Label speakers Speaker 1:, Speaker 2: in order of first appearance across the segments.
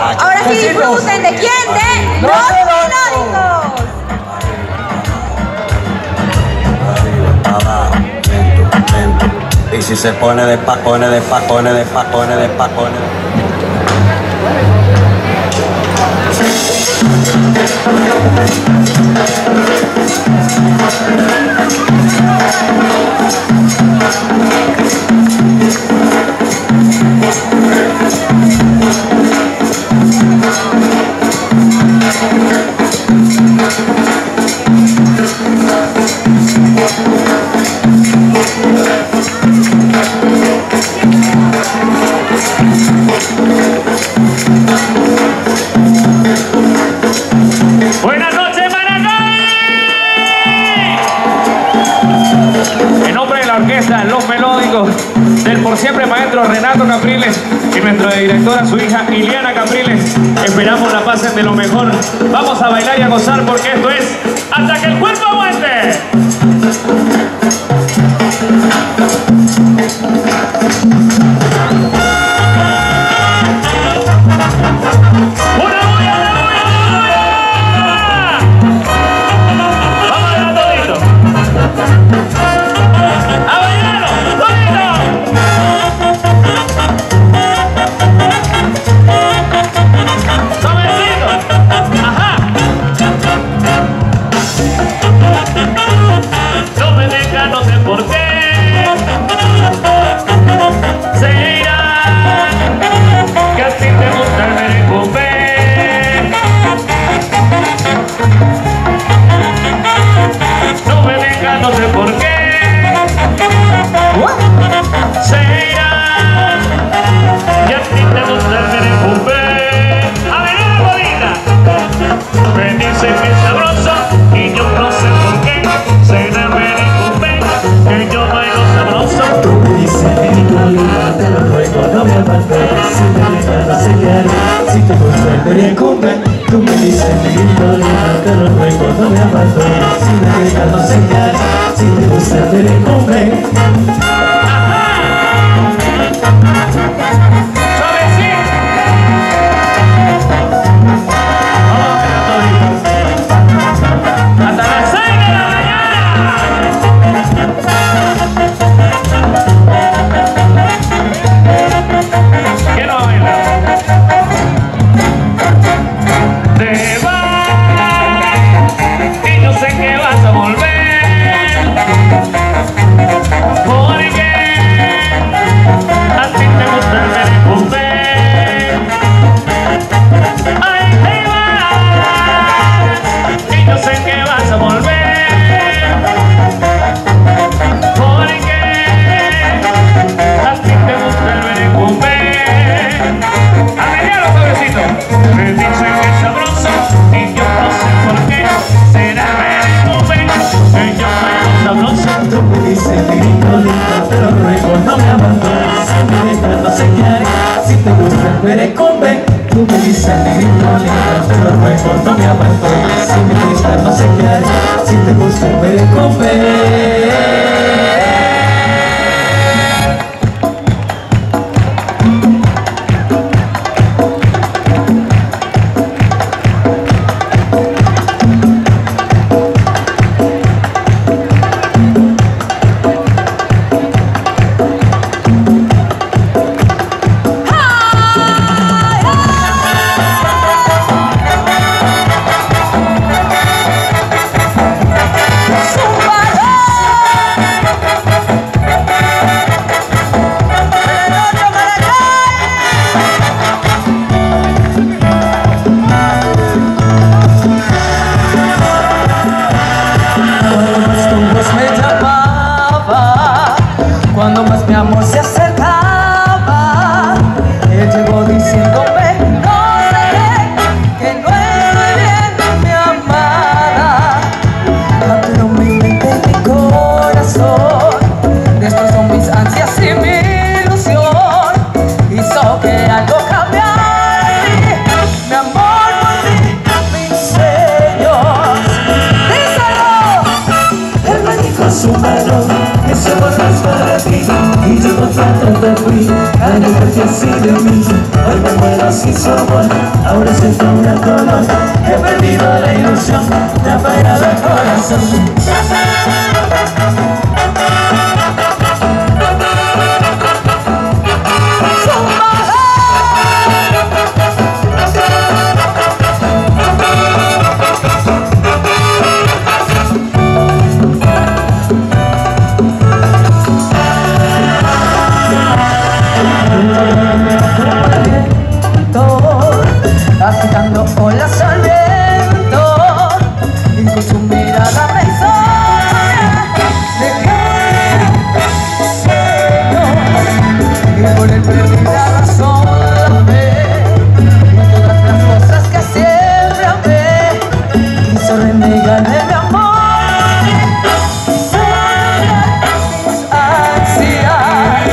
Speaker 1: Ahora sí disfruten. ¿De quién? De los melódicos.
Speaker 2: Abajo, lento, lento. Y si se pone de pa, pone de pa, pone de pa, pone de pa, pone de...
Speaker 3: Buenas noches, Maracay. En nombre de la orquesta Los Melódicos, del por siempre maestro Renato Capriles y nuestra directora, su hija Iliana Capriles, esperamos la pasen de lo mejor. Vamos a bailar y a gozar porque esto es Hasta que el cuerpo aguante.
Speaker 4: Tú me dices, negrito, te lo ruego, no me abandones. Si me dejas no se quiere, si te gusta te le comer.
Speaker 3: Hasta las 6 de la mañana. ¿Quién no va a bailar? Te vas y no sé que vas a volver, porque a ti te gusta el perfume. Ay, te vas y no sé que vas a volver, porque a ti te gusta el perfume. A media los sobrecitos me dicen que es sabroso y yo no sé por qué. Será perfume que yo me sabroso.
Speaker 4: Tú me dices, negrito, te lo ruego, no me abandones. Si me dejas no se quiere, si te gusta el perfume. Tú me dices, negrito, te lo ruego, no me abandones. Si me dejas no se quiere, si te gusta el perfume. ahora siento un gran dolor. He perdido la ilusión, me ha fallado el corazón.
Speaker 1: Agitando olas al viento y con su mirada me hizo dejar y por él perdí la razón, la fe y todas las cosas que siempre amé. Quiso renegarme mi amor y sanar mis ansias.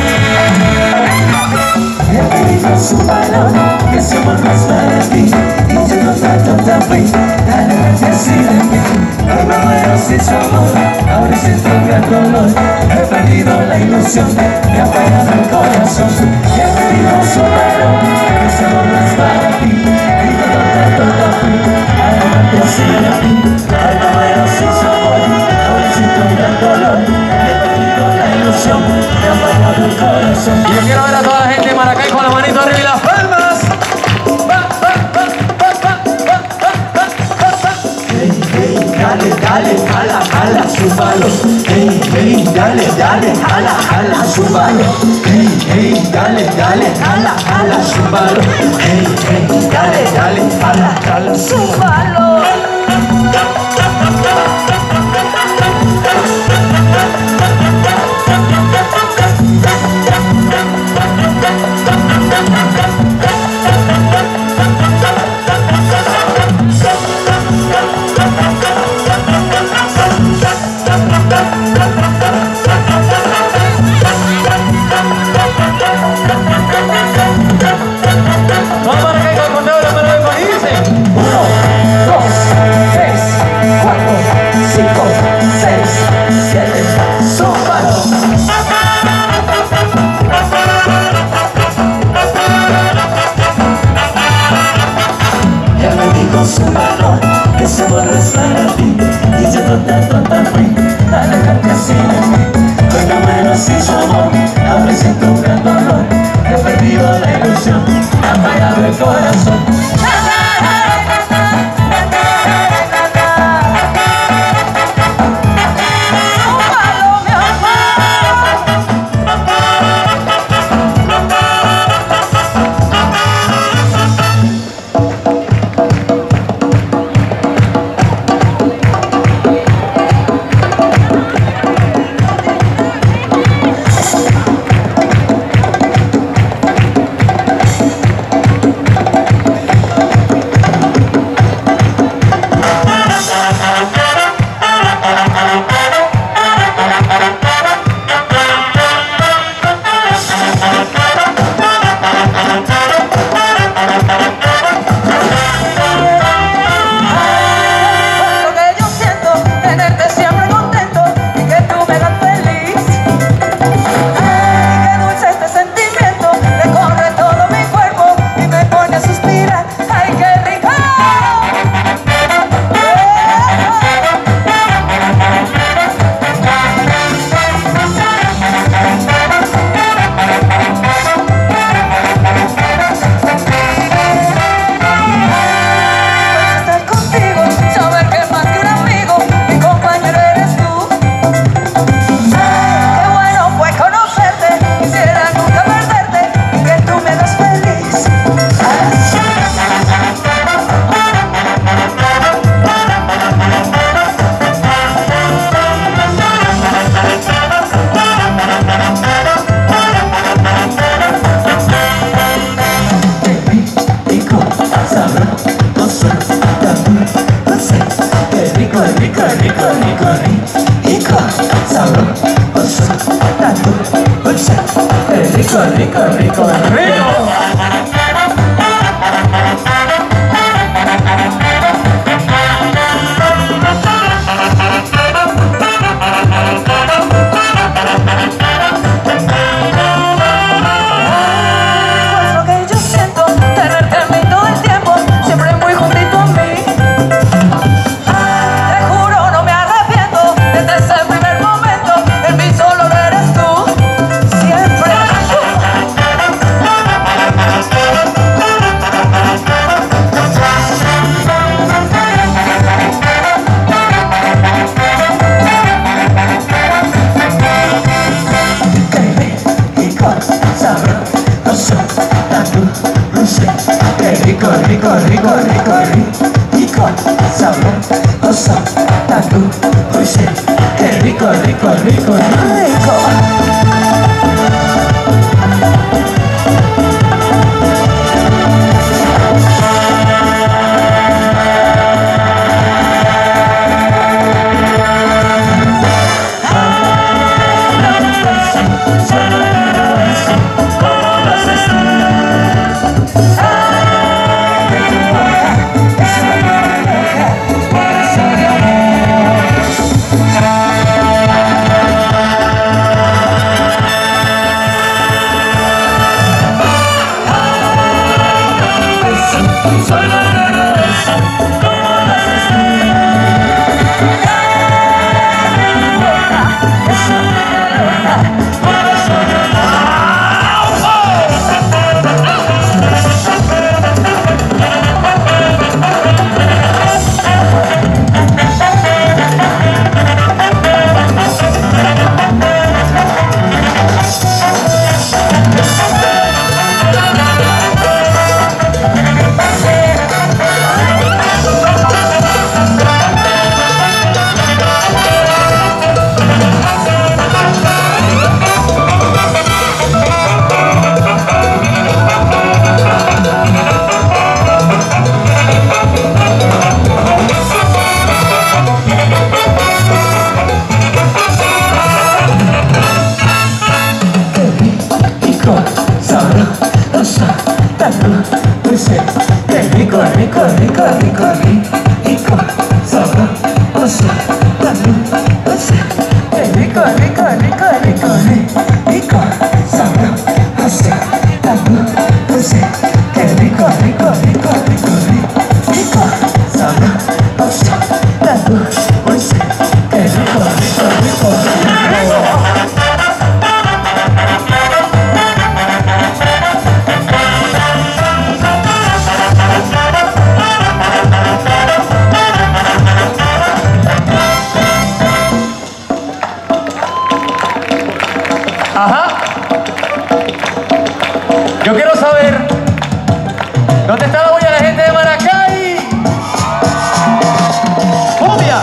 Speaker 4: He perdido su valor, que su amor no es para ti, y yo no trato tan fui, dale gracias y de mí. Hoy me muero sin su amor, ahora siento un gran dolor. He perdido la ilusión, me ha fallado el corazón. He perdido su valor, que su amor no es para ti, y yo no trato tan fui, dale gracias y de mí. Hoy me muero sin su amor, ahora siento un gran dolor. He perdido la ilusión, me ha fallado el corazón.
Speaker 3: Y yo quiero ver a toda la gente de Maracay con la manito arriba y las palmas.
Speaker 4: Dale, dale, jala, jala, súbalo. Hey, hey, dale, dale, jala, jala, súbalo. Hey, hey, dale, dale, jala, jala, súbalo. Hey, hey, dale, dale, jala, jala, súbalo.
Speaker 3: Vamos para acá con conteo de los melódicos y dice
Speaker 4: 1, 2, 3, 4, 5, 6, 7, súbalo. Ya me dijo su valor, que su amor no es para ti, y yo tan fui, alejarte así de mí. Hoy me muero sin su amor, ahora siento un gran dolor. He perdido la ilusión, me ha fallado el corazón. Rico, rico, rico.
Speaker 1: Pues lo que yo siento, tenerte a mí todo el tiempo.
Speaker 4: rico, rico, rico, rico, sabroso, tan dulce, qué rico, rico, rico, rico. Qué rico, rico, rico, rico, rico, sabroso, tan dulce. Qué rico, rico, rico, rico, rico, sabroso, tan dulce. Qué rico, rico, rico, rico, rico, sabroso, tan dulce. Qué rico, rico, rico, rico.
Speaker 3: Ajá. Yo quiero saber ¿dónde está la bulla de la gente de Maracay? ¡Cumbia!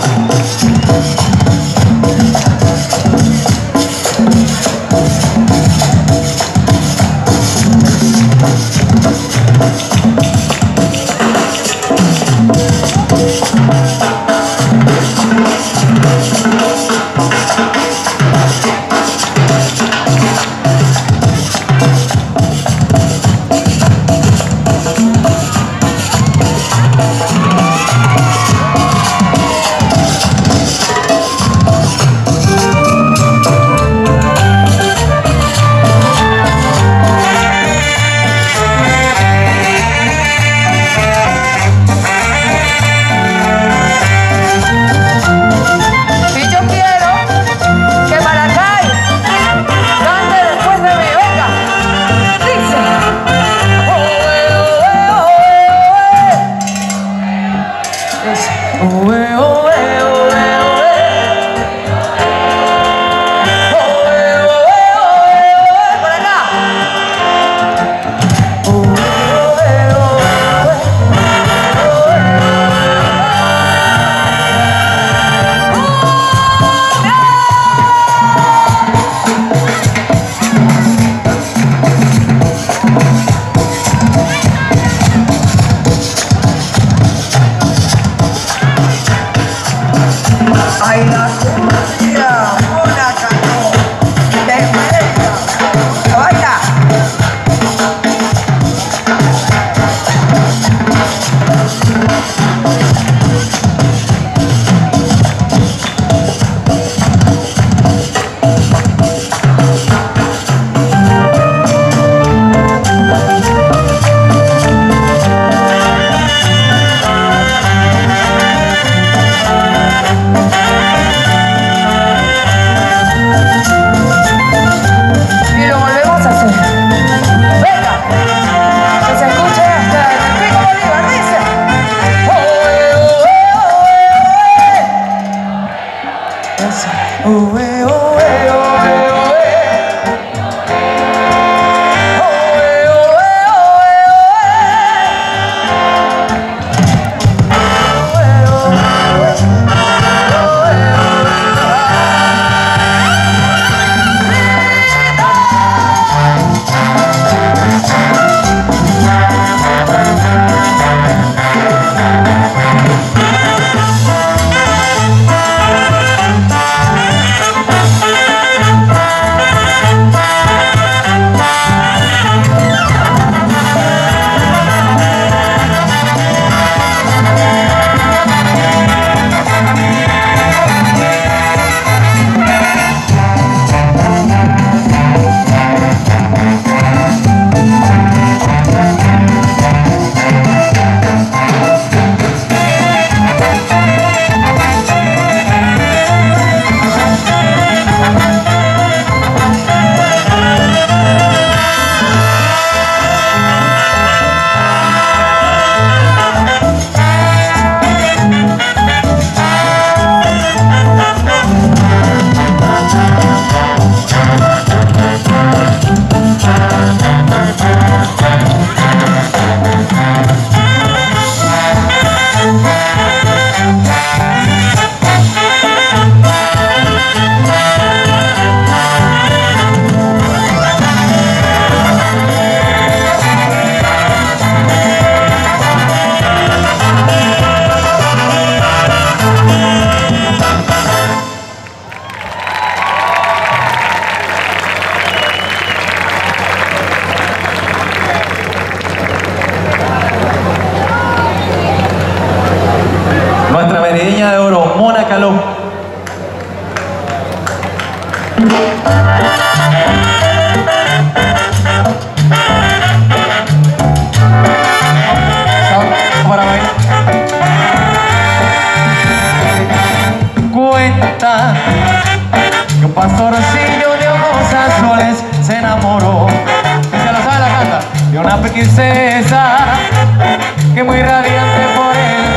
Speaker 1: princesa, que muy radiante por él.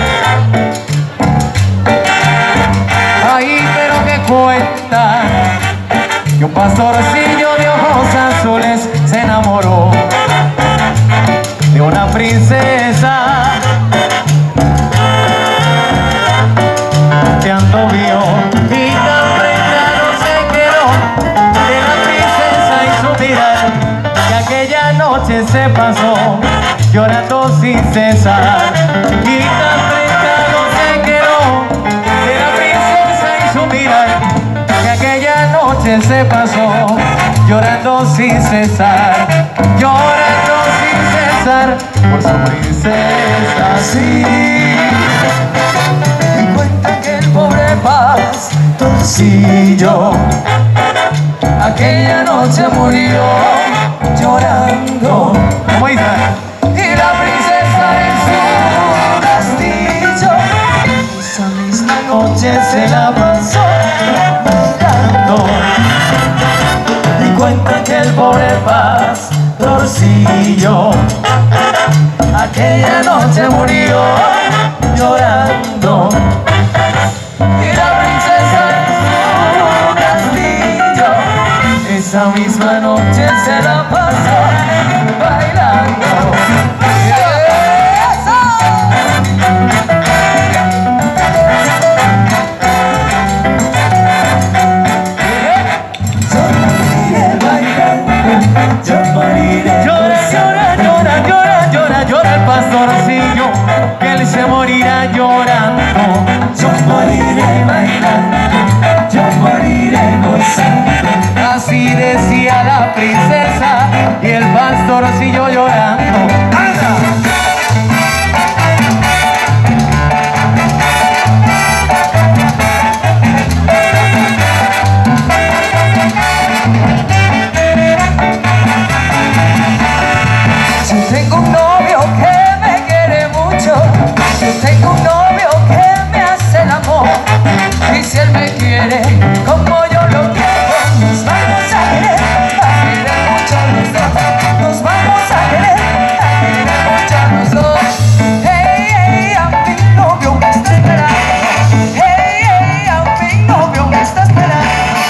Speaker 1: Ay, pero que cuenta que un pastorcillo de ojos azules se enamoró de una princesa que anduvo y tan prendado se quedó de la princesa y su mirar, que aquella noche se pasó llorando sin cesar. Y tan prendado se quedó de la princesa y su mirar, que aquella noche se pasó llorando sin cesar, llorando sin cesar por su princesa. Sí, y cuenta que el pobre pastorcillo aquella noche murió llorando. ¿Cómo dice? Y la princesa en su castillo esa misma noche se la pasó bailando. Y cuenta que el pobre pastorcillo aquella noche murió llorando. Y la princesa en su castillo esa misma noche se la pasó bailando. Yo moriré. Llora, llora, llora, llora, llora, llora el pastorcillo, que él se morirá llorando. Yo moriré bailando, yo moriré gozando. Así decía la princesa y el pastorcillo llorando. ¡Anda! Tengo un novio que me quiere mucho, yo tengo un novio que me hace el amor, y si él me quiere como yo lo quiero, nos vamos a querer mucho los dos, nos vamos a querer mucho los dos. Hey, hey, a mi novio me está esperando, hey, hey, a mi novio me está esperando.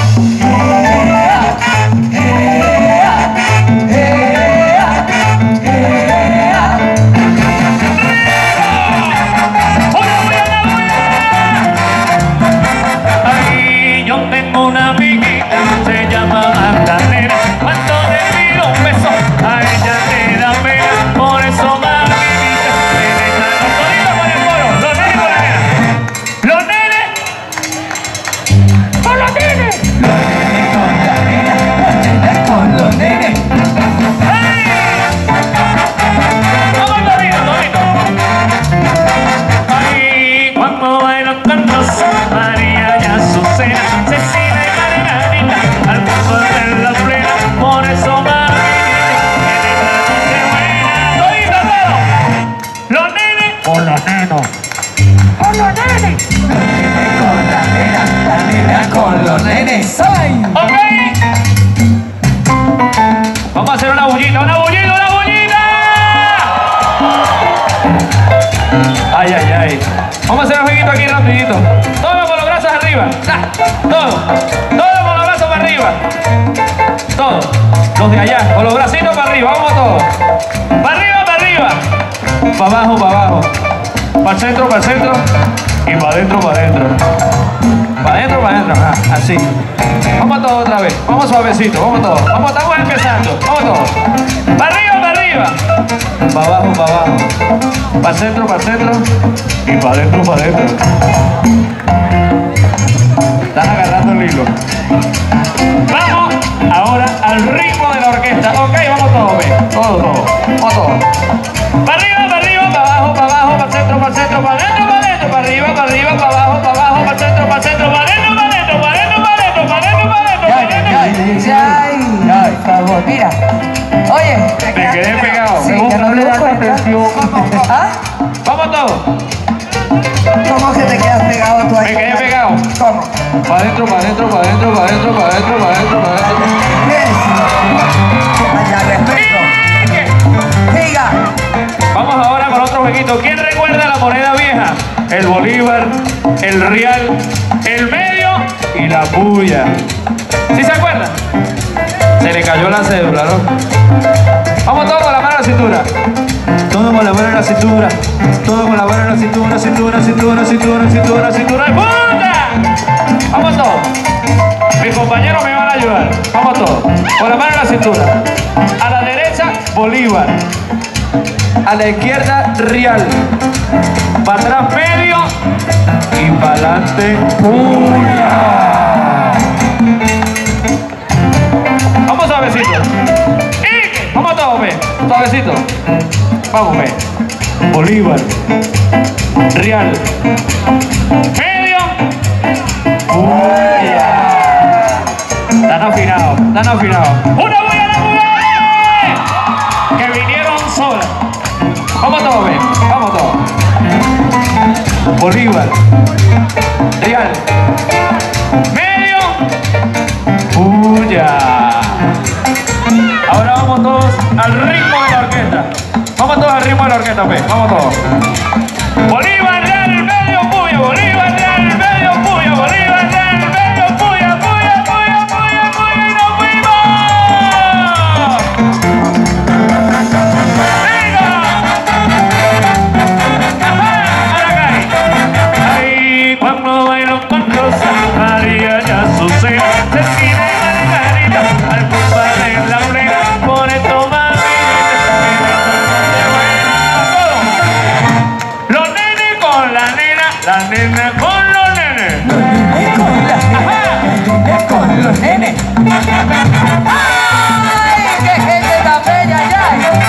Speaker 3: Una amiguita se llama Magdalena, cuando le pido un beso a ella le da pena, por eso Magdalena me deja los toditos con el coro, los nenes con la nena, los nenes con los nenes, los nenes con los nenes. ¡Hey! Vamos toditos, toditos. Ay, cuando bailan cantos María y Azucena, Cecilia y Margarita, al paso de la plena, por eso Margarita, que de la noche buena. Todito, todo. Los nenes con los nenos. Con los nenes.
Speaker 1: Con la nena con los nenes. ¡Ay!
Speaker 3: Ok. Vamos a hacer una bullita, una bullita, una bullita. Ay, ay, ay. Vamos a hacer un jueguito aquí rapidito. Todo con los brazos arriba. Todo. Todo con los brazos para arriba. Todo. Los de allá. Con los bracitos para arriba. Vamos todos. Para arriba, para arriba. Para abajo, para abajo. Para el centro, para el centro. Y para adentro, para adentro. Para adentro, para adentro. Así. Vamos todos otra vez. Vamos suavecito. Vamos todos. Vamos, estamos empezando. Vamos todos. Para arriba, para arriba. Para abajo, para abajo. Para el centro, para el centro. Y para adentro, para adentro. Estás agarrando el hilo. Vamos ahora al ritmo de la orquesta. Ok, vamos todos, ve. Todos. Vamos todos. Para arriba, para abajo, para el centro, para adentro, para adentro. Para arriba, para abajo, para el centro, para adentro, para adentro, para adentro, para adentro, para adentro, para adentro, para adentro, para adentro.
Speaker 1: Ay, por favor, mira. Oye,
Speaker 3: Me quedé pegado.
Speaker 1: Sí, que no le das atención. ¿Ah?
Speaker 3: Vamos todos.
Speaker 1: ¿Cómo que te quedas pegado tú ahí?
Speaker 3: Me quedé pegado.
Speaker 1: ¿Cómo?
Speaker 3: Para adentro, para adentro, para adentro, para adentro, para adentro, para adentro, para adentro.
Speaker 1: Allá, respeto.
Speaker 3: ¿Qué?
Speaker 1: Siga. ya.
Speaker 3: Vamos ahora con otro jueguito. ¿Quién recuerda la moneda vieja? El bolívar, el real, el medio y la puya. ¿Sí se acuerdan? Se le cayó la cédula, ¿no? Vamos todos con la mano a la cintura. Todo con la mano en la cintura. Todo con la mano en la cintura, cintura, cintura, cintura, cintura, cintura. ¡Y punta! Vamos todos. Mis compañeros me van a ayudar. Vamos todos. Con la mano en la cintura. A la derecha, bolívar. A la izquierda, real. Para atrás, medio. Y para adelante, puya. Vamos suavecito. Y vamos todos, ve. Suavecito. Vamos, ve. Bolívar. Real. Medio. Puya. Están afinados, están afinados. ¡Una bulla, la mujer! Que vinieron solas. Vamos todos, ve. Vamos todos. Bolívar. Real. Medio. Puya. Ahora vamos todos al ritmo de la orquesta. Vamos todos al ritmo de la orquesta, ve. Vamos todos. Bolívar, real, el medio, puya. Bolívar, real, el medio, puya. Bolívar, real, el medio, puya, puya, puya, puya, puya. Y nos fuimos. ¡Venga! Ajá, ahora cae. Ahí cuando bailo con Rosa María ya sucede. Se tira Margarita al compadre en la oreja. Pone toma los nenes con la nena con los nenes.
Speaker 1: Los nenes con las nenas, los nenes con los nenes. ¡Ay, qué gente tan bella ya!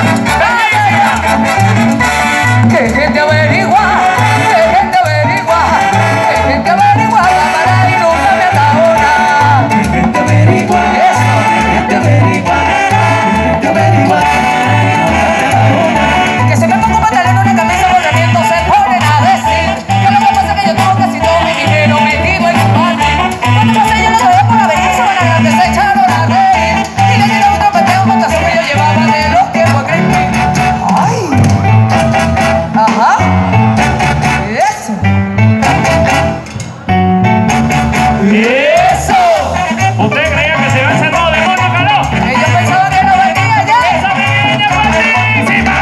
Speaker 1: ¡Qué gente averigua! ¡Qué gente averigua! ¡Qué gente averigua! Para y nunca me atabona. ¡Qué gente averigua! ¡Eso! ¡Qué gente averigua! ¡Qué gente averigua! Que se me ponga un pantalón, una camisa, borramiento, se ponen a decir que lo que pasa es que yo tengo casi todo mi dinero metido en un bar. Cuando pasé yo lo dejé por haber hecho una grande, se echaron a reír. Y le dieron otro peteo con caso que yo llevaba de los tiempos que ¡ay! Ajá. Eso.
Speaker 3: ¡Eso! ¿Usted creía que se iba a hacer todo de mono, calor?
Speaker 1: Ellos pensaban que no venía ya.
Speaker 3: ¡Esa pequeña fuertísima!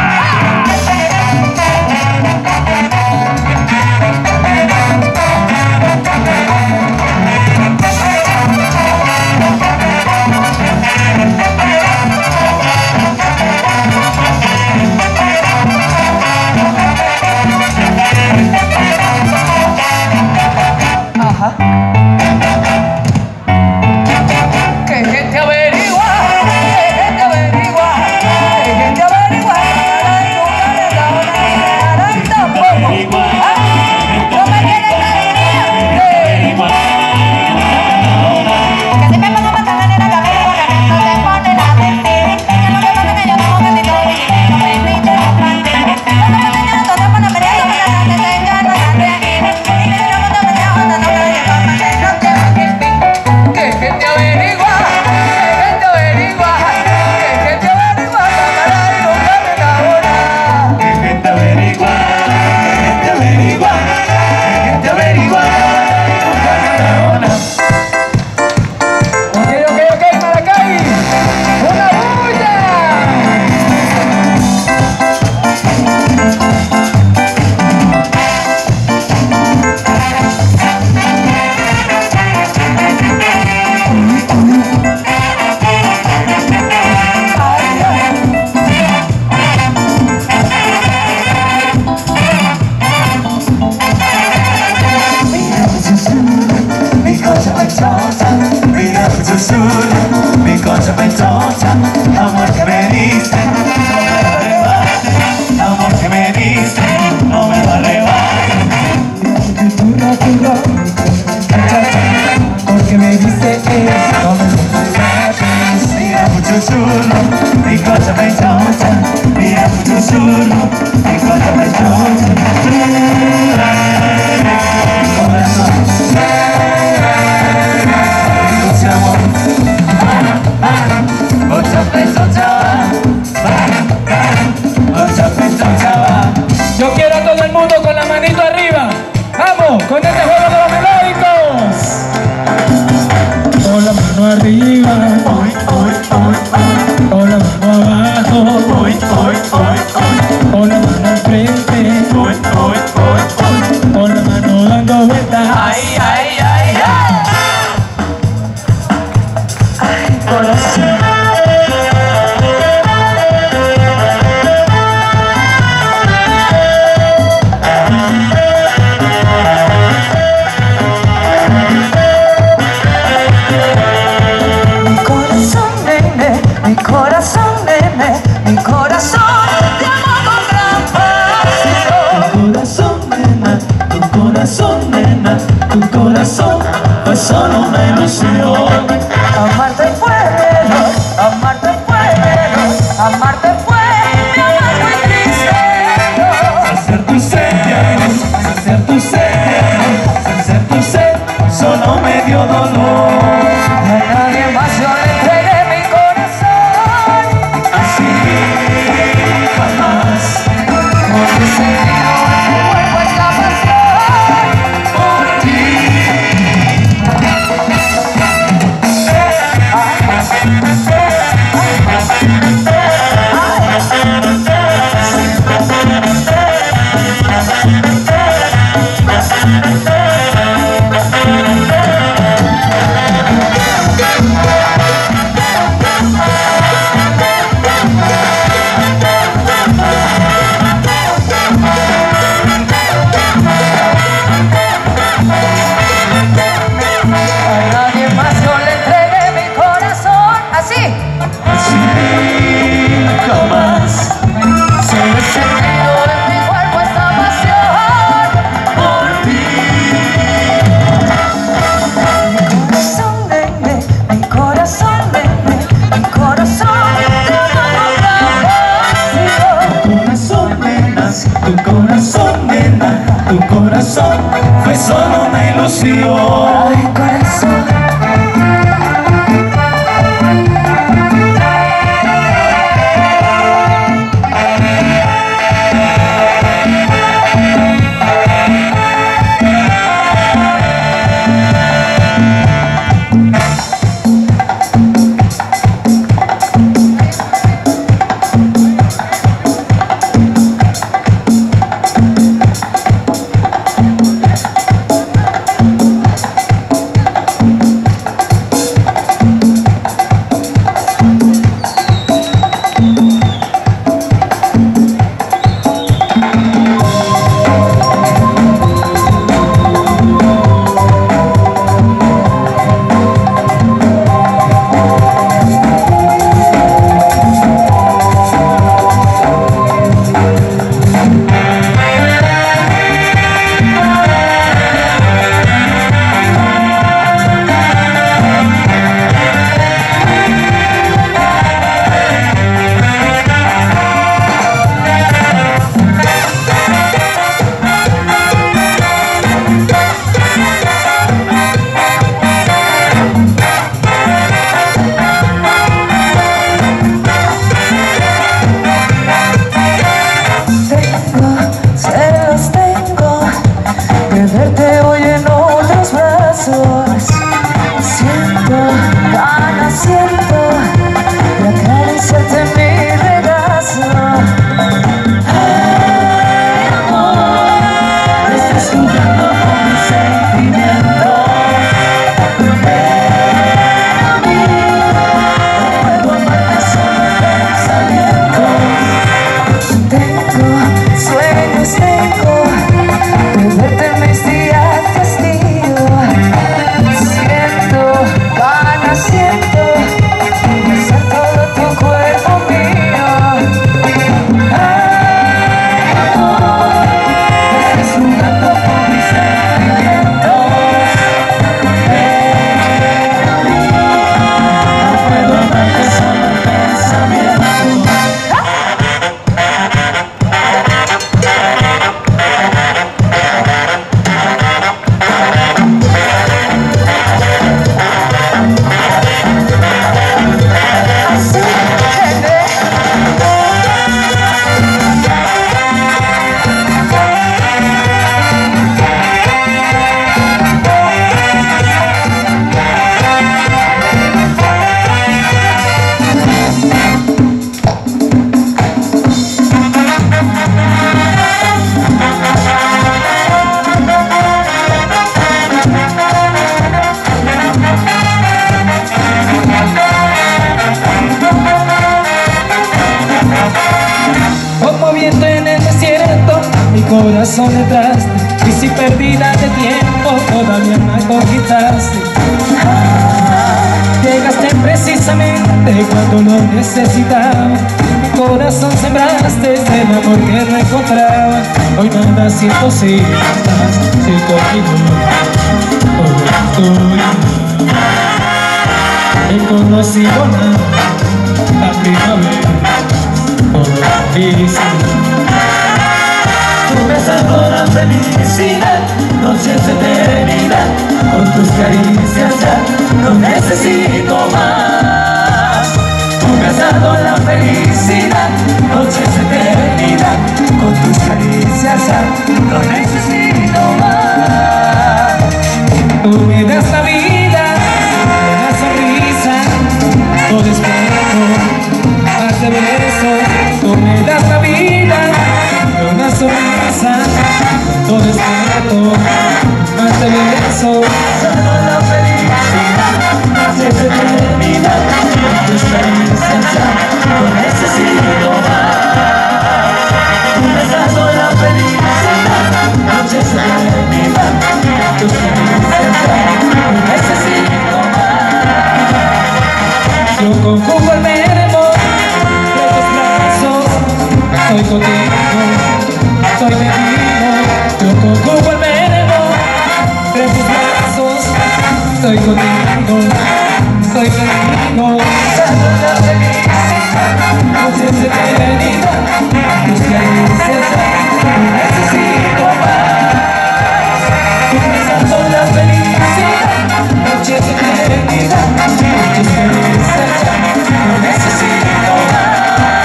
Speaker 1: Ajá. Que gente averigua, que gente averigua, que gente averigua. Ay, nunca me da una tampoco. Ah, no me tienen nada. Que si me pongo pantalones en la cabeza, borramiento, se ponen a decir que lo que pasa es que yo tengo casi todo mi dinero metido en un pantín. Cuando me enseñaron todo por la merienda, me la dan de engaño a reír. Y me dieron otro peteo cuando no me lo llevaban de los tiempos que que gente averigua, que gente averigua, que gente averigua, cámara y nunca me da una.
Speaker 4: Que gente averigua, que gente averigua, que gente averigua, y nunca me da una.
Speaker 1: Ok, Maracay, una bulla.
Speaker 4: Mi cosa ventosa, mira tu susurro, mi cosa ventosa, amor que me diste, no me lo arrebates, amor que me diste, no me lo arrebates.
Speaker 1: Porque me dice eso,
Speaker 4: Mira tu susurro, mi cosa ventosa, mira tu susurro, mi cosa ventosa. Corazón, dulce amor. manito arriba. Vamos, con este juego de los melódicos. Con la mano arriba, con la mano abajo, con la mano al frente, con la mano dando vueltas.
Speaker 1: Ay, ay, ay, ay. Ay, corazón. Mi corazón, nene, mi corazón te amo con gran pasión.
Speaker 4: Tu corazón, nena, tu corazón, nena, tu corazón fue solo una ilusión.
Speaker 1: Amarte fue amarte fue amarte fue mi amor muy triste.
Speaker 4: Saciar tu sed de amor, saciar tu sed de amor, saciar tu sed solo me dio dolor.
Speaker 1: A nadie más yo le entregué mi corazón.
Speaker 4: Así jamás.
Speaker 1: Con mi sentido en mi cuerpo esta pasión por ti.
Speaker 4: Tu corazón, nena, tu corazón fue solo una ilusión.
Speaker 1: Ay, corazón.
Speaker 4: corazón detrás y si perdida de tiempo todavía me conquistaste. Llegaste precisamente cuando lo necesitaba, mi corazón sembraste del amor que no encontraba. Hoy nada es imposible, si conmigo todo estoy. He conocido la primavera, todo es difícil. Tú me has dado la felicidad, noches de eternidad, con tus caricias ya no necesito más. Tú me has dado la felicidad, noches de eternidad, con tus caricias ya no necesito más. Tú me das la vida, una sonrisa, todo espejo, más de besos. Tú me das la vida, una sonrisa, todo respeto, más de besos. Dando la felicidad, noches de eternidad, tus caricias ya no necesito más. Tú me has dado la felicidad, noches de eternidad, tus caricias ya no necesito más. Yo conjugo el verbo de tus brazos, estoy contigo, soy menino. Yo conjugo el verbo de tus brazos, estoy contigo, soy menino. Dando la felicidad, noches de eternidad, tus caricias ya no necesito más. Tú me has dado la felicidad, noches de eternidad, tus caricias ya no necesito más.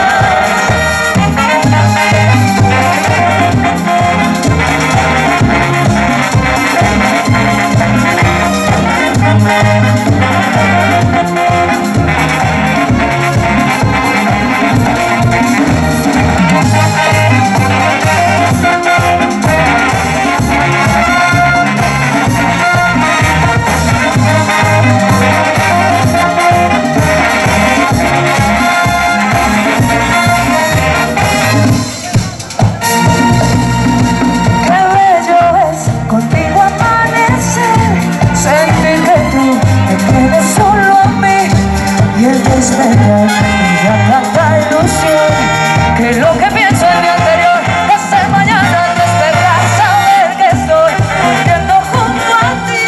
Speaker 1: Que lo que pienso el día anterior es el mañana al despertar, saber que estoy viviendo junto a ti.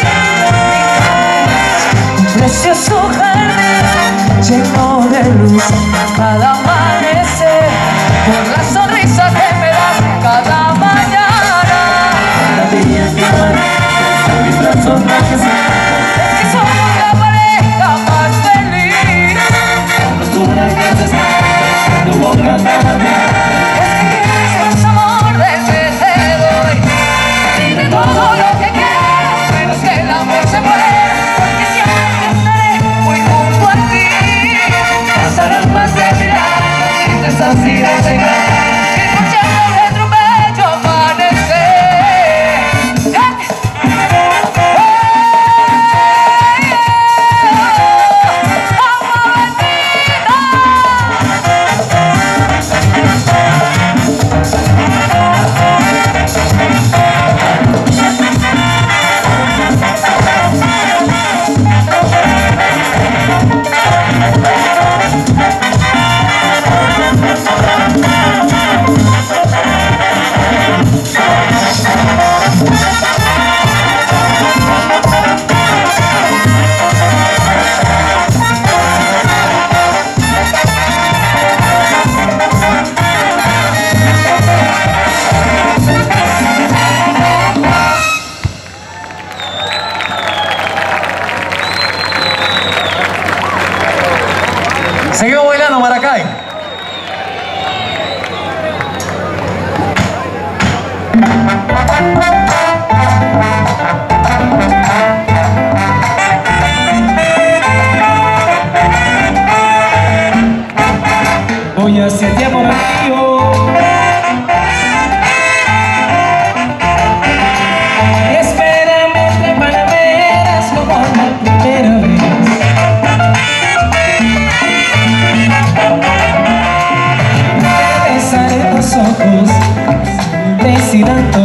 Speaker 1: Un precioso jardín lleno de luz cada amanecer, por la sonrisa que me das cada mañana.
Speaker 4: Cada día que van, mis brazos
Speaker 1: Es que somos la pareja más feliz.
Speaker 4: hermosura que haces tu boca cada día.
Speaker 1: Es que tienes más amor del que te doy. Dime todo lo que quieras, menos que el amor se muera, porque siempre estaré muy junto a ti.
Speaker 4: Pasarán más de 1000 años.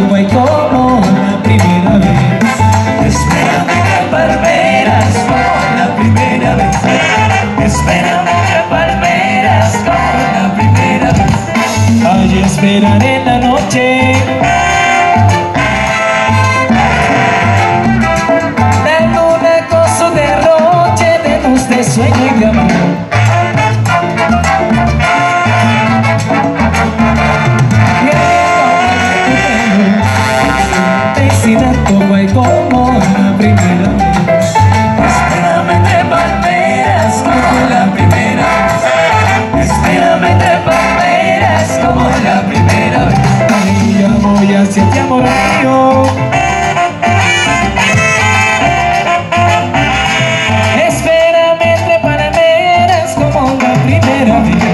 Speaker 4: toco ahí como la primera vez. Espérame entre palmeras como la primera vez. Espérame entre palmeras como la primera vez. Ay, esperaré en la noche. Dando un gozo derroche de luz, de sueño y de amor. Como hay como la primera vez. Espérame entre palmeras como la primera vez. Espérame entre palmeras como la primera vez. Ay, ya voy hacia ti, amor mío. Espérame entre palmeras como la primera vez.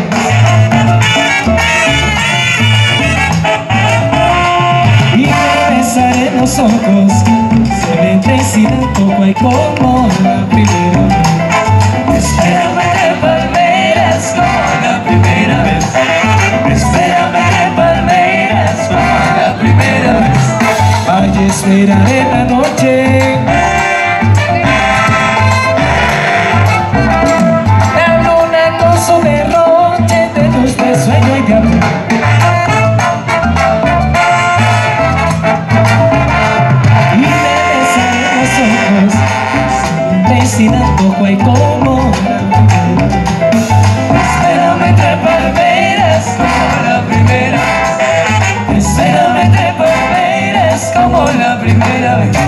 Speaker 4: Y me besaré en los ojos. Un poco hay como la primera vez. Espérame entre palmeras como la primera vez. Espérame entre palmeras como la primera vez. Vaya, esperaré la noche. La luna con su derroche de luz, de sueño y de amor. Tampoco hay como la primera. Espérame entre palmeras como la primera. Espérame entre palmeras como la primera vez.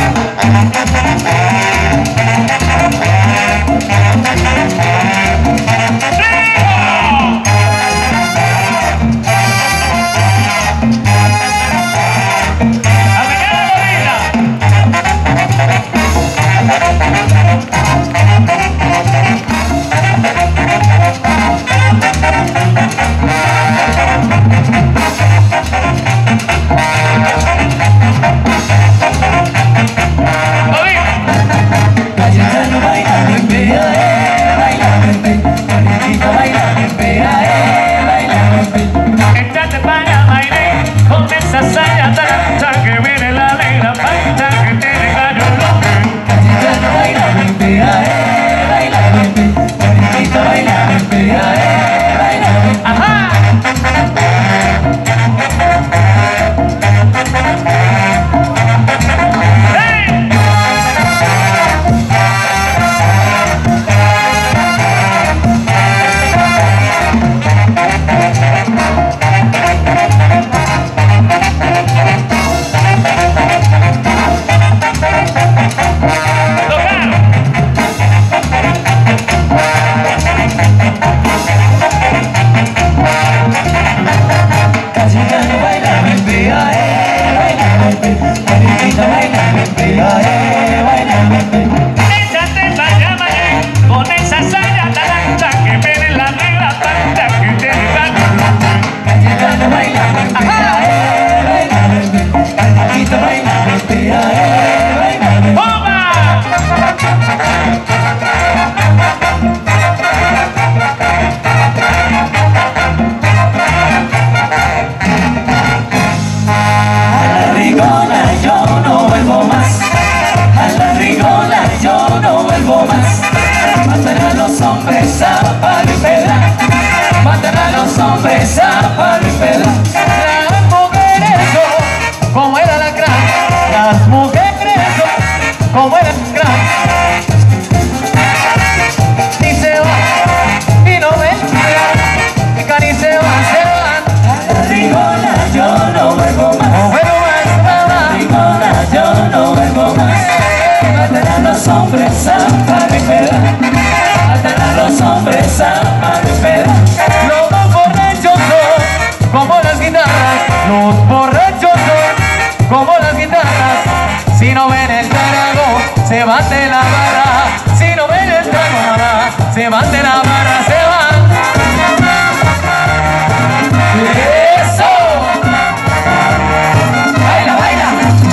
Speaker 1: se van de la barra, si no ven el trago nada, se van de la barra, se van. ¡Eso! ¡Baila, baila!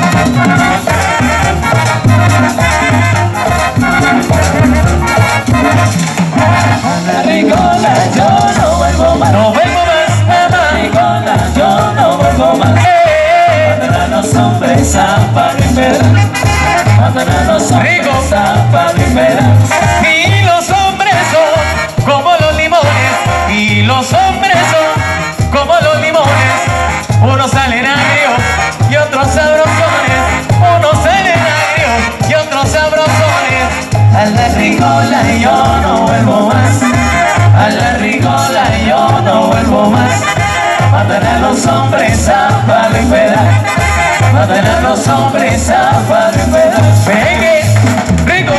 Speaker 1: Ana Rigola, yo no vuelvo más. No vuelvo más, mamá. Rigola, yo no vuelvo más.
Speaker 4: mandan a los hombres a farmear.
Speaker 3: Merengue, rico.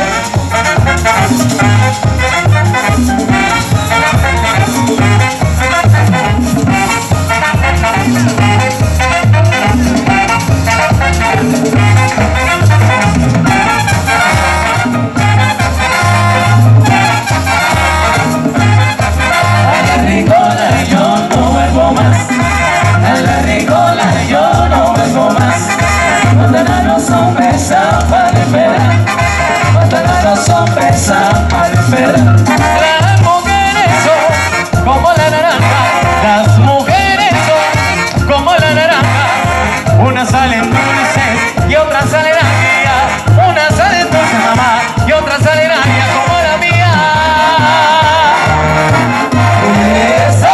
Speaker 4: Las mujeres son como la naranja, las mujeres son como la naranja. Unas salen dulces y otras salen agrias, unas salen dulces mamá y otras salen agrias como la mía. Eso.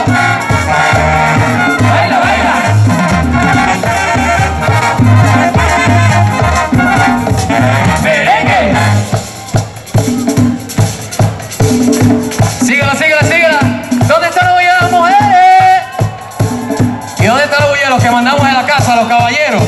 Speaker 4: Baila, baila. Merengue. Sígala, sígala, sígala. ¿Dónde está la bulla de las mujeres? ¿Y dónde está la bulla de los que mandamos de la casa, los caballeros?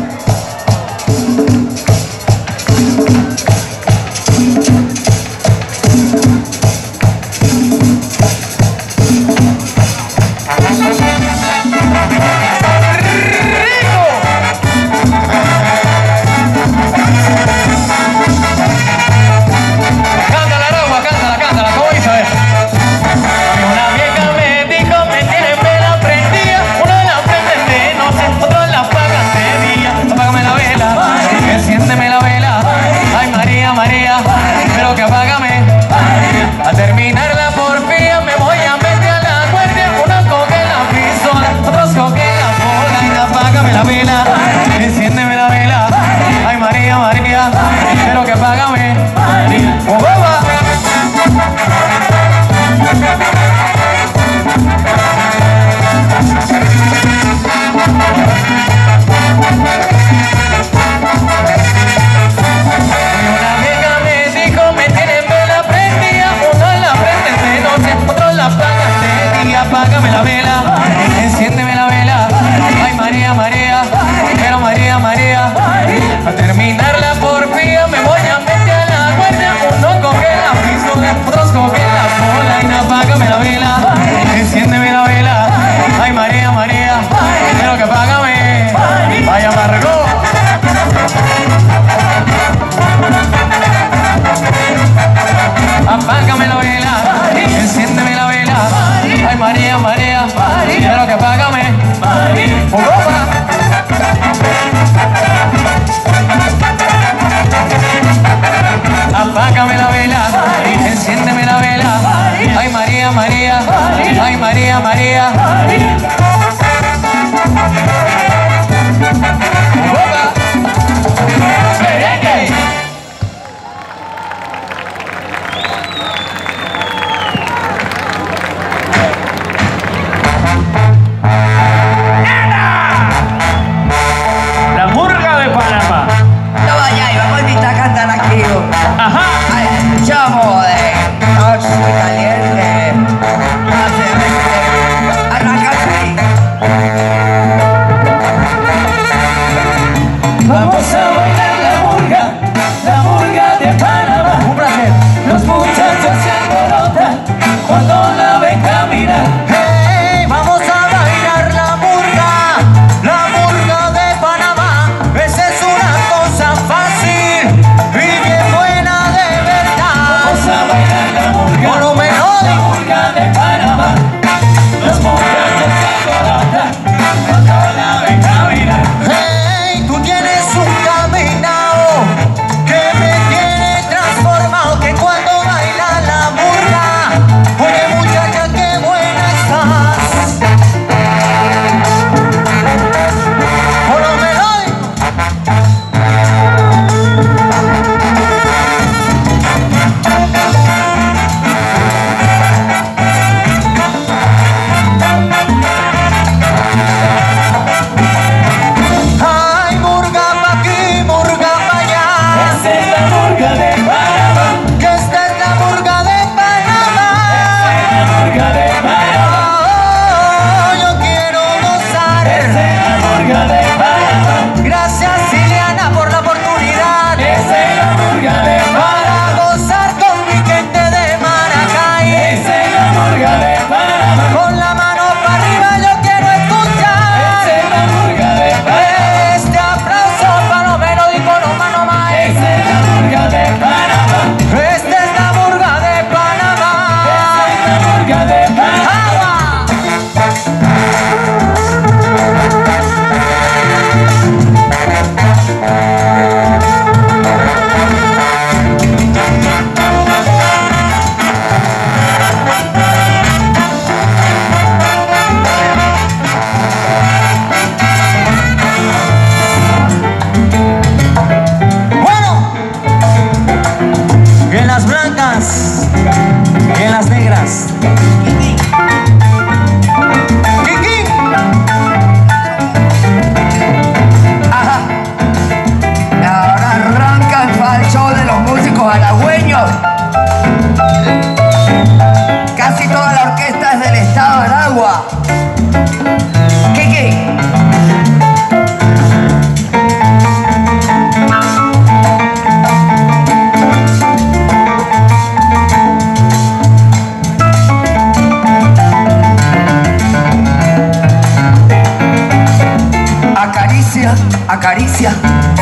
Speaker 4: Pero que apágame. A terminar la porfía me voy a meter a la guardia. Unos cogen la pistola, otros cogen la bola. Y apágame la vela, enciéndeme la vela. Ay María, María, pero que apágame. ¡Oh, baba! Apágame la vela, enciéndeme la vela. Ay María, María, pero María, María. A terminar la porfía me voy a meter a la guardia. Uno coge la pistola, otros cogen la bola. Y apágame la vela, enciéndeme la vela. Ay María, María, pero que apágame. Vaya Margot. Apágame la vela, enciéndeme la vela. Ay María, María, pero que apágame. Europa. Apágame la vela, enciéndeme la vela. Ay María, María, ay María, María. Europa. Merengue.
Speaker 3: La murga de Panamá.
Speaker 1: No vaya, vamos a invitar a cantar aquí.
Speaker 3: Ajá.
Speaker 1: Al chavo de Noche Caliente. Arranca así.
Speaker 4: Vamos a bailar la murga de Panamá.
Speaker 1: Un placer.
Speaker 4: Los muchachos se alborotan cuando la ven caminar.
Speaker 1: Hey, vamos a bailar la murga de Panamá. Esa es una cosa fácil y bien buena de verdad.
Speaker 4: Vamos a bailar la
Speaker 1: murga
Speaker 4: de Panamá. Los muchachos se alborotan cuando la ven caminar.
Speaker 1: Hey, tú tienes un camino Gracias, Ileana, por la oportunidad.
Speaker 4: Esa es la murga de
Speaker 1: Para gozar con mi gente de Maracay.
Speaker 4: Esa es la murga de Panamá.
Speaker 1: Con la mano para arriba yo quiero escuchar.
Speaker 4: Esa es la murga de Panamá.
Speaker 1: Este aplauso para los melódicos, no más, no más.
Speaker 4: Esa es la murga de Panamá.
Speaker 1: Esta es la murga de Panamá.
Speaker 4: Esa es la murga de Panamá.
Speaker 1: ¡Agua! Bueno, y en las blancas y en las negras. Kiki.
Speaker 5: Ajá. Ahora arranca el falso de los músicos halagüeños. Casi toda la orquesta es del estado de Aragua. Kiki. Acaricia, acaricia.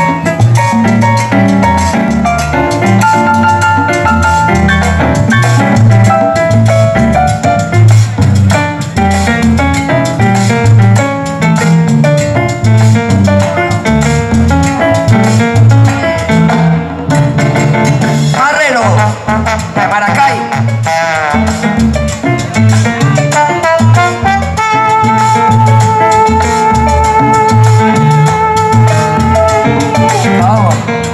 Speaker 5: Marrero de Maracay. Vamos.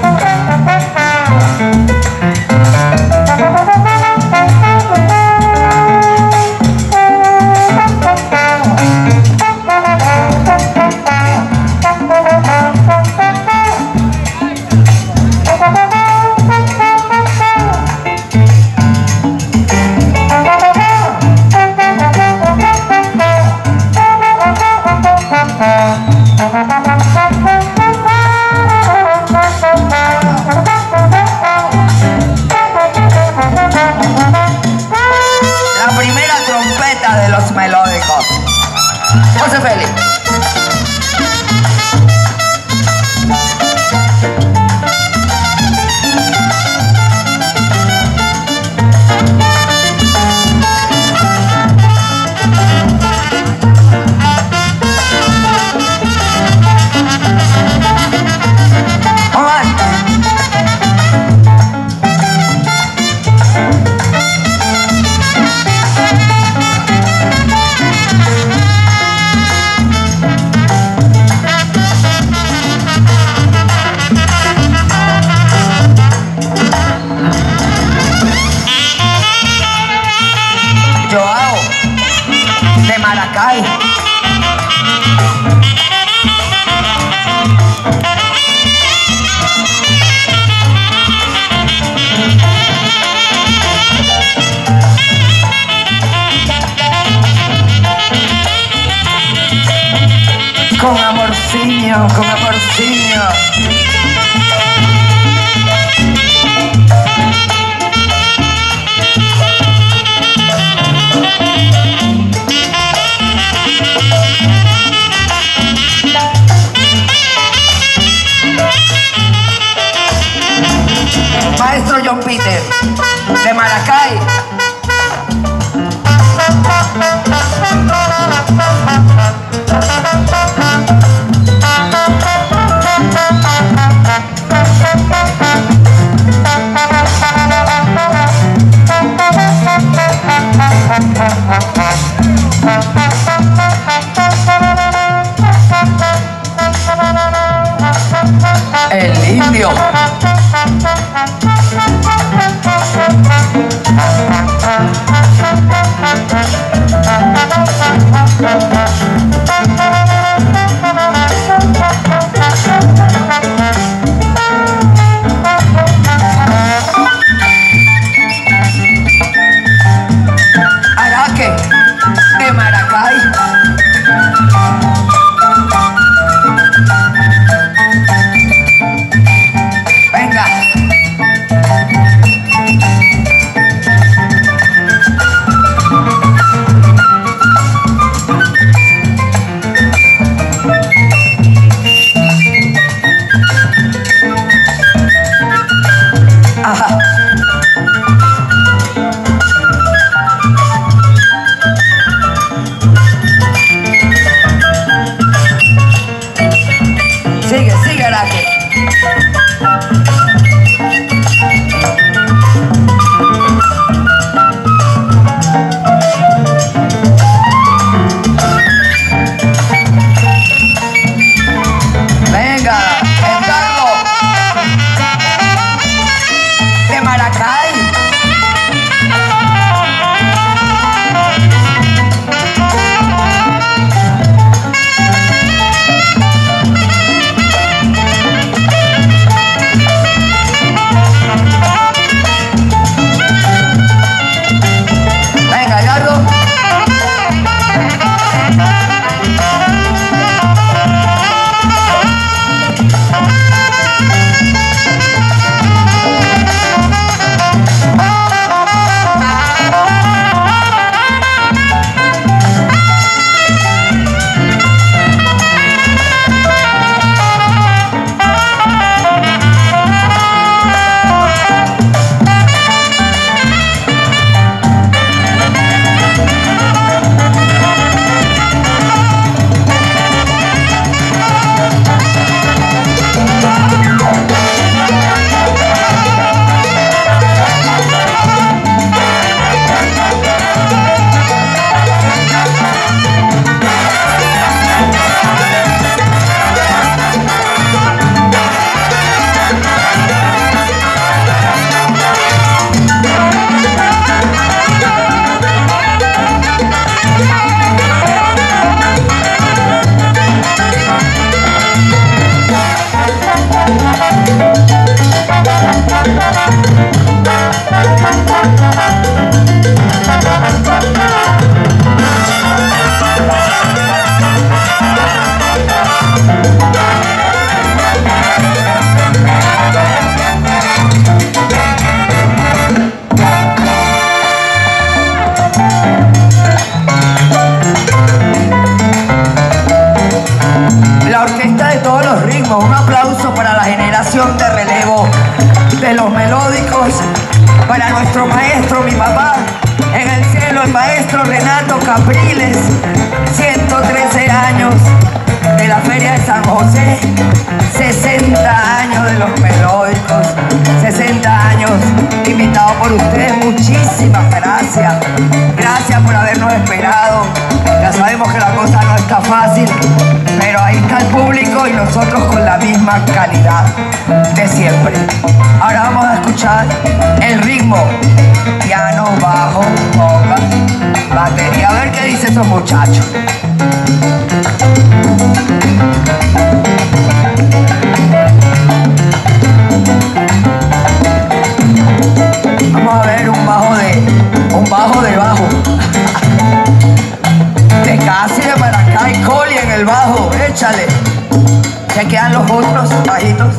Speaker 5: La primera trompeta de los melódicos. José Félix. Omar. Joao de Maracay. Con amorciño, con amorciño. Maestro John Peter de Maracay. El indio. Araque de Maracay. sigue Araque. Venga, Carlos de Maracay. Venga, Edgardo. La orquesta de todos los ritmos, un aplauso para la generación de relevo de los melódicos, para nuestro maestro, mi papá, en el cielo, el maestro Renato Capriles, 113 años de la Feria de San José, 60 años de los melódicos, 60 años invitados por ustedes, muchísimas gracias. Gracias por habernos esperado. Ya sabemos que la cosa no está fácil, pero ahí está el público y nosotros con la misma calidad de siempre. Ahora vamos a escuchar el ritmo. Piano, bajo, conga, batería. A ver qué dicen esos muchachos. Vamos a ver un bajo de bajo. De casi de Maracay, Coli en el bajo, échale. Ya quedan los otros bajitos.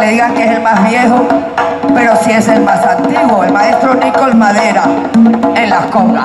Speaker 5: digan que es el más viejo, pero sí es el más antiguo, el maestro Nicol Madera en las congas.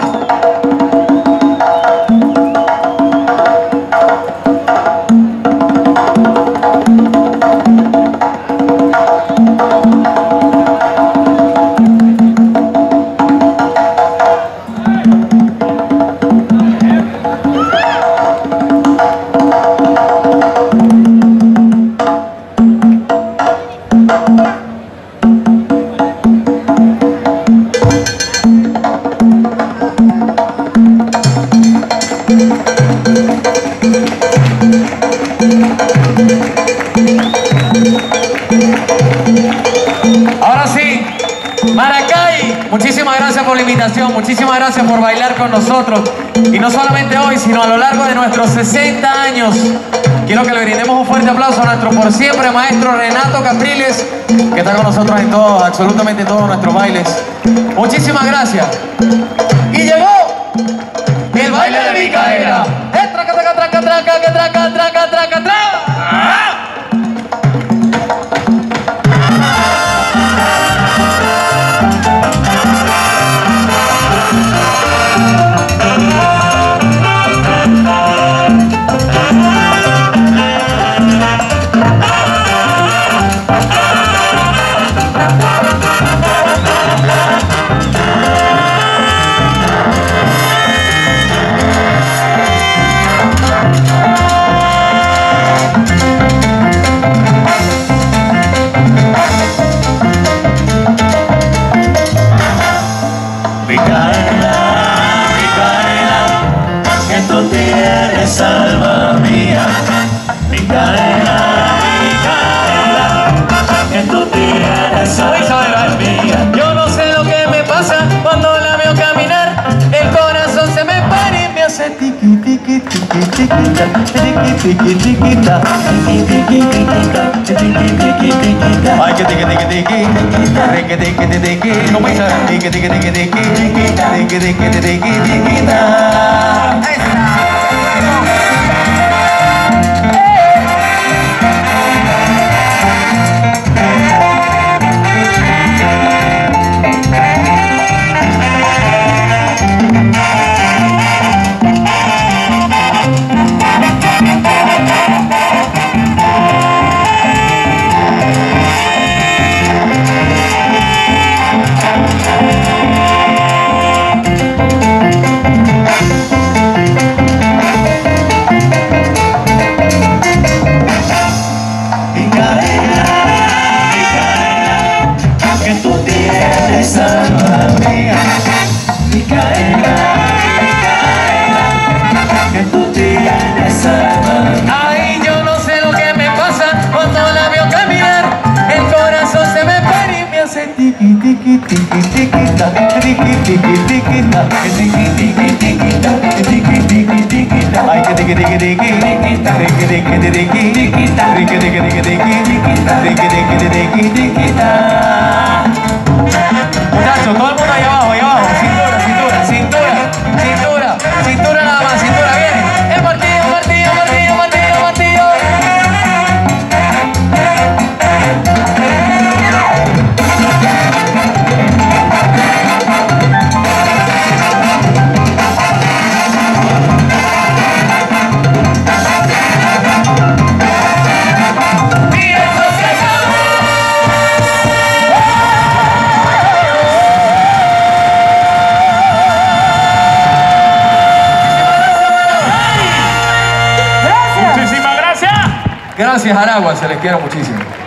Speaker 6: Ahora sí, Maracay, muchísimas gracias por la invitación, muchísimas gracias por bailar con nosotros. Y no solamente hoy, sino a lo largo de nuestros 60 años. Quiero que le brindemos un fuerte aplauso a nuestro por siempre maestro Renato Capriles, que está con nosotros en todos, absolutamente todos nuestros bailes. Muchísimas gracias. Y llegó el baile de Micaela. Traca, traca, traca, traca, traca, traca, traca, traca.
Speaker 4: Alma mía, Micaela, Micaela, que tú tienes alma mía.
Speaker 6: Yo no sé lo que me pasa cuando la veo caminar. El corazón se me para y me hace tiqui, tiqui, tiqui, tiquita, tiqui, tiqui, tiquita, tiqui, tiqui, tiquita, tiqui, tiqui, tiquita. Ay, que tiqui, tiqui, tiqui, tiqui, tiqui, tiqui, ¿cómo dice? Tiqui, tiqui, tiqui, tiqui, tiqui, tiqui, tiqui, tiquita. Ay, yo no sé lo que me pasa cuando la veo caminar. El corazón se me para y me hace tiqui, tiqui, tiqui, tiquita, tiqui, tiqui, tiquita, tiqui, tiqui, tiquita, tiqui, tiqui, tiquita. Ay, que tiqui, tiqui, tiqui, tiquita, tiqui, tiqui, tiqui, tiquita, tiqui, tiqui, tiqui, tiquita, tiqui, tiqui, tiqui, tiquita. Muchachos, todo el mundo allá abajo, cintura, cintura, cintura, cintura, cintura nada más, cintura, viene. El martillo, martillo, martillo, martillo, martillo. Gracias, Aragua, se les quiero muchísimo.